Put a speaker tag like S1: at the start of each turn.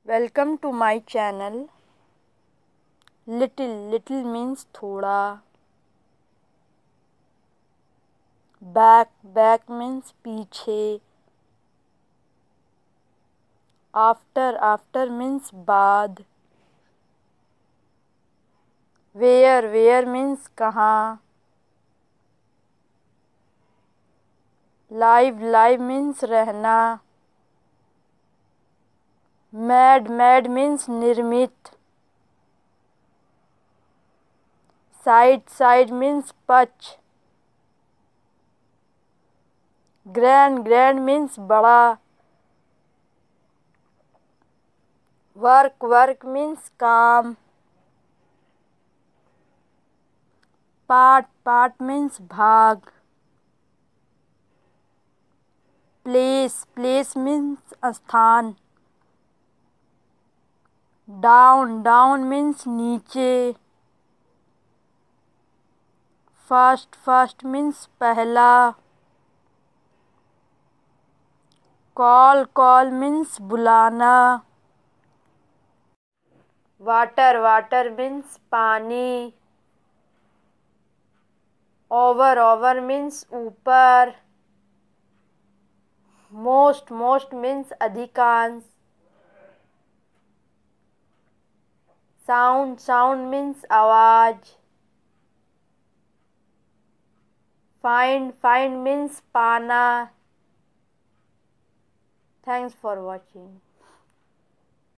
S1: Welcome to my channel. Little means thoda. Back means पीछे. After means बाद. Where means कहाँ. Live means रहना. Made means निर्मित. Side means पक्ष. Grand means बड़ा. Work means काम. Part means भाग. Place means स्थान. Down means नीचे. First means पहला. Call means बुलाना. Water means पानी. Over means ऊपर. Most means अधिकांश. Sound means आवाज. Find means पाना. Thanks for watching.